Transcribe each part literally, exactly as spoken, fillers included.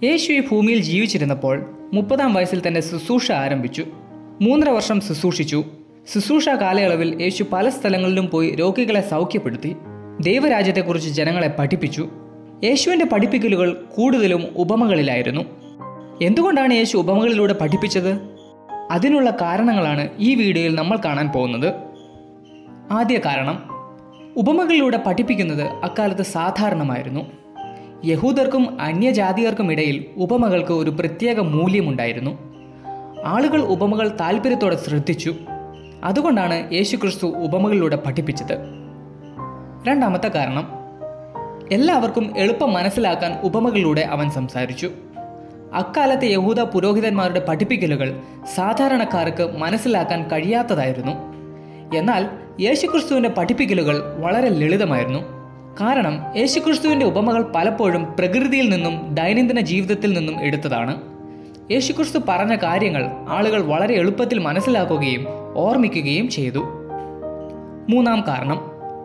യേശു ഈ ഭൂമിയിൽ ജീവിച്ചിരുന്നപ്പോൾ മുപ്പതാം വയസ്സിൽ തന്റെ ശുശ്രൂഷ ആരംഭിച്ചു. മൂന്നര വർഷം ശുശ്രൂഷിച്ചു. ശുശ്രൂഷ കാലയളവിൽ യേശു പല സ്ഥലങ്ങളിലും പോയി രോഗികളെ സൗഖ്യപ്പെടുത്തി. ദൈവരാജ്യത്തെക്കുറിച്ച് ജനങ്ങളെ പഠിപ്പിച്ചു. യേശുവിൻ്റെ പഠിപ്പിക്കലുകൾ കൂടുതലും ഉപമകളിലായിരുന്നു. എന്തുകൊണ്ടാണ് യേശു ഉപമകളിലൂടെ പഠിപ്പിച്ചത്? അതിനുള്ള കാരണങ്ങളാണ് ഈ വീഡിയോയിൽ നമ്മൾ കാണാൻ പോകുന്നത്. ആദ്യ കാരണം, ഉപമകളിലൂടെ പഠിപ്പിക്കുന്നത് അക്കാലത്ത് സാധാരണമായിരുന്നു. യഹൂദർക്കും അന്യജാതിയർക്കും ഇടയിൽ ഉപമകൾക്ക് ഒരു പ്രത്യേക മൂല്യമുണ്ടായിരുന്നു. ആളുകൾ ഉപമകൾ താല്പര്യത്തോടെ ശ്രദ്ധിച്ചു. അതുകൊണ്ടാണ് യേശുക്രിസ്തു ഉപമകളിലൂടെ പഠിപ്പിച്ചത്. രണ്ടാമത്തെ കാരണം, എല്ലാവർക്കും എളുപ്പം മനസ്സിലാക്കാൻ ഉപമകളിലൂടെ അവൻ സംസാരിച്ചു. അക്കാലത്തെ യഹൂദ പുരോഹിതന്മാരുടെ പഠിപ്പിക്കലുകൾ സാധാരണക്കാർക്ക് മനസ്സിലാക്കാൻ കഴിയാത്തതായിരുന്നു. എന്നാൽ യേശുക്രിസ്തുവിൻ്റെ പഠിപ്പിക്കലുകൾ വളരെ ലളിതമായിരുന്നു. കാരണം യേശുക്രിസ്തുവിൻ്റെ ഉപമകൾ പലപ്പോഴും പ്രകൃതിയിൽ നിന്നും ദൈനംദിന ജീവിതത്തിൽ നിന്നും എടുത്തതാണ്. യേശുക്രിസ്തു പറഞ്ഞ കാര്യങ്ങൾ ആളുകൾ വളരെ എളുപ്പത്തിൽ മനസ്സിലാക്കുകയും ഓർമ്മിക്കുകയും ചെയ്തു. മൂന്നാം കാരണം,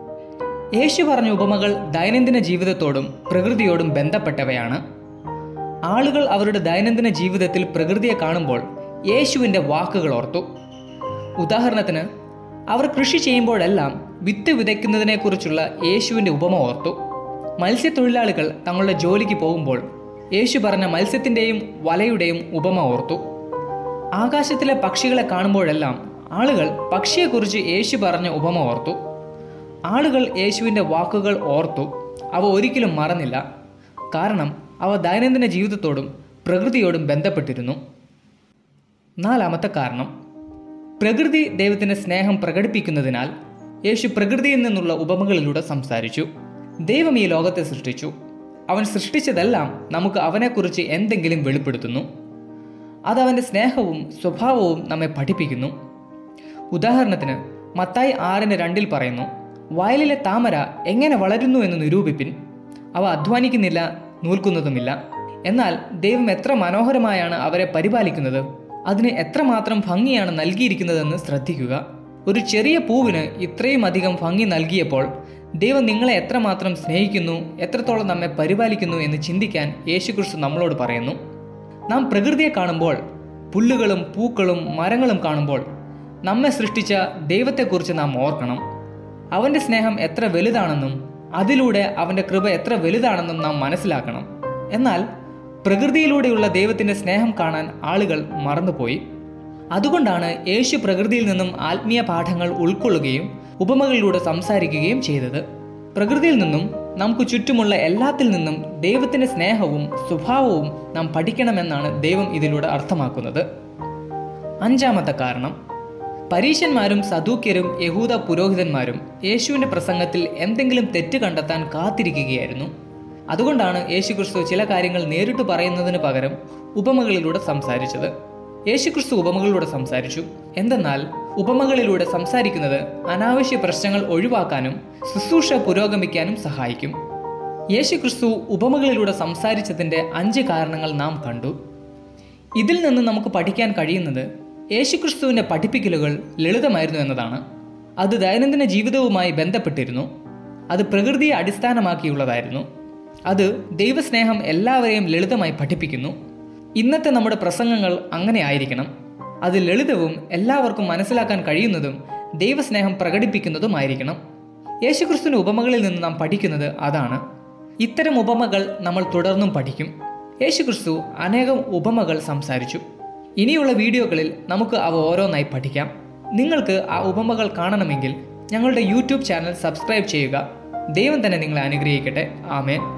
യേശു പറഞ്ഞ ഉപമകൾ ദൈനംദിന ജീവിതത്തോടും പ്രകൃതിയോടും ബന്ധപ്പെട്ടവയാണ്. ആളുകൾ അവരുടെ ദൈനംദിന ജീവിതത്തിൽ പ്രകൃതിയെ കാണുമ്പോൾ യേശുവിൻ്റെ വാക്കുകൾ ഓർത്തു. ഉദാഹരണത്തിന്, അവർ കൃഷി ചെയ്യുമ്പോഴെല്ലാം വിത്ത് വിതയ്ക്കുന്നതിനെക്കുറിച്ചുള്ള യേശുവിൻ്റെ ഉപമ ഓർത്തു. മത്സ്യത്തൊഴിലാളികൾ തങ്ങളുടെ ജോലിക്ക് പോകുമ്പോൾ യേശു പറഞ്ഞ മത്സ്യത്തിൻ്റെയും വലയുടെയും ഉപമ ഓർത്തു. ആകാശത്തിലെ പക്ഷികളെ കാണുമ്പോഴെല്ലാം ആളുകൾ പക്ഷിയെക്കുറിച്ച് യേശു പറഞ്ഞ ഉപമ ഓർത്തു. ആളുകൾ യേശുവിൻ്റെ വാക്കുകൾ ഓർത്തു. അവ ഒരിക്കലും മറന്നില്ല. കാരണം അവ ദൈനംദിന ജീവിതത്തോടും പ്രകൃതിയോടും ബന്ധപ്പെട്ടിരുന്നു. നാലാമത്തെ കാരണം, പ്രകൃതി ദൈവത്തിൻ്റെ സ്നേഹം പ്രകടിപ്പിക്കുന്നതിനാൽ യേശു പ്രകൃതിയിൽ നിന്നുള്ള ഉപമകളിലൂടെ സംസാരിച്ചു. ദൈവം ഈ ലോകത്തെ സൃഷ്ടിച്ചു. അവൻ സൃഷ്ടിച്ചതെല്ലാം നമുക്ക് അവനെക്കുറിച്ച് എന്തെങ്കിലും വെളിപ്പെടുത്തുന്നു. അത് അവൻ്റെ സ്നേഹവും സ്വഭാവവും നമ്മെ പഠിപ്പിക്കുന്നു. ഉദാഹരണത്തിന്, മത്തായി ആറിന് രണ്ടിൽ പറയുന്നു, വയലിലെ താമര എങ്ങനെ വളരുന്നു എന്ന് നിരൂപിപ്പിൻ. അവ അധ്വാനിക്കുന്നില്ല, നൂൽക്കുന്നതുമില്ല. എന്നാൽ ദൈവം എത്ര മനോഹരമായാണ് അവരെ പരിപാലിക്കുന്നത്. അതിന് എത്രമാത്രം ഭംഗിയാണ് നൽകിയിരിക്കുന്നതെന്ന് ശ്രദ്ധിക്കുക. ഒരു ചെറിയ പൂവിന് ഇത്രയും അധികം ഭംഗി നൽകിയപ്പോൾ ദൈവം നിങ്ങളെ എത്രമാത്രം സ്നേഹിക്കുന്നു, എത്രത്തോളം നമ്മെ പരിപാലിക്കുന്നു എന്ന് ചിന്തിക്കാൻ യേശുക്രിസ്തു നമ്മളോട് പറയുന്നു. നാം പ്രകൃതിയെ കാണുമ്പോൾ, പുല്ലുകളും പൂക്കളും മരങ്ങളും കാണുമ്പോൾ നമ്മെ സൃഷ്ടിച്ച ദൈവത്തെക്കുറിച്ച് നാം ഓർക്കണം. അവൻ്റെ സ്നേഹം എത്ര വലുതാണെന്നും അതിലൂടെ അവൻ്റെ കൃപ എത്ര വലുതാണെന്നും നാം മനസ്സിലാക്കണം. എന്നാൽ പ്രകൃതിയിലൂടെയുള്ള ദൈവത്തിൻ്റെ സ്നേഹം കാണാൻ ആളുകൾ മറന്നുപോയി. അതുകൊണ്ടാണ് യേശു പ്രകൃതിയിൽ നിന്നും ആത്മീയ പാഠങ്ങൾ ഉൾക്കൊള്ളുകയും ഉപമകളിലൂടെ സംസാരിക്കുകയും ചെയ്തത്. പ്രകൃതിയിൽ നിന്നും നമുക്ക് ചുറ്റുമുള്ള എല്ലാത്തിൽ നിന്നും ദൈവത്തിൻ്റെ സ്നേഹവും സ്വഭാവവും നാം പഠിക്കണമെന്നാണ് ദൈവം ഇതിലൂടെ അർത്ഥമാക്കുന്നത്. അഞ്ചാമത്തെ കാരണം, പരീശന്മാരും സദൂക്യരും യഹൂദ പുരോഹിതന്മാരും യേശുവിൻ്റെ പ്രസംഗത്തിൽ എന്തെങ്കിലും തെറ്റ് കണ്ടെത്താൻ കാത്തിരിക്കുകയായിരുന്നു. അതുകൊണ്ടാണ് യേശുക്രിസ്തു ചില കാര്യങ്ങൾ നേരിട്ട് പറയുന്നതിന് പകരം ഉപമകളിലൂടെ സംസാരിച്ചത്. യേശുക്രിസ്തു ഉപമകളിലൂടെ സംസാരിച്ചു. എന്തെന്നാൽ ഉപമകളിലൂടെ സംസാരിക്കുന്നത് അനാവശ്യ പ്രശ്നങ്ങൾ ഒഴിവാക്കാനും ശുശ്രൂഷ പുരോഗമിക്കാനും സഹായിക്കും. യേശുക്രിസ്തു ഉപമകളിലൂടെ സംസാരിച്ചതിൻ്റെ അഞ്ച് കാരണങ്ങൾ നാം കണ്ടു. ഇതിൽ നിന്ന് നമുക്ക് പഠിക്കാൻ കഴിയുന്നത് യേശുക്രിസ്തുവിൻ്റെ പഠിപ്പിക്കലുകൾ ലളിതമായിരുന്നു എന്നതാണ്. അത് ദൈനംദിന ജീവിതവുമായി ബന്ധപ്പെട്ടിരുന്നു. അത് പ്രകൃതിയെ അടിസ്ഥാനമാക്കിയുള്ളതായിരുന്നു. അത് ദൈവസ്നേഹം എല്ലാവരെയും ലളിതമായി പഠിപ്പിക്കുന്നു. ഇന്നത്തെ നമ്മുടെ പ്രസംഗങ്ങൾ അങ്ങനെ ആയിരിക്കണം. അത് ലളിതവും എല്ലാവർക്കും മനസ്സിലാക്കാൻ കഴിയുന്നതും ദൈവസ്നേഹം പ്രകടിപ്പിക്കുന്നതുമായിരിക്കണം. യേശുക്രിസ്തുവിൻ്റെ ഉപമകളിൽ നിന്ന് നാം പഠിക്കുന്നത് അതാണ്. ഇത്തരം ഉപമകൾ നമ്മൾ തുടർന്നും പഠിക്കും. യേശുക്രിസ്തു അനേകം ഉപമകൾ സംസാരിച്ചു. ഇനിയുള്ള വീഡിയോകളിൽ നമുക്ക് അവ ഓരോന്നായി പഠിക്കാം. നിങ്ങൾക്ക് ആ ഉപമകൾ കാണണമെങ്കിൽ ഞങ്ങളുടെ യൂട്യൂബ് ചാനൽ സബ്സ്ക്രൈബ് ചെയ്യുക. ദൈവം തന്നെ നിങ്ങളെ അനുഗ്രഹിക്കട്ടെ. ആമേൻ.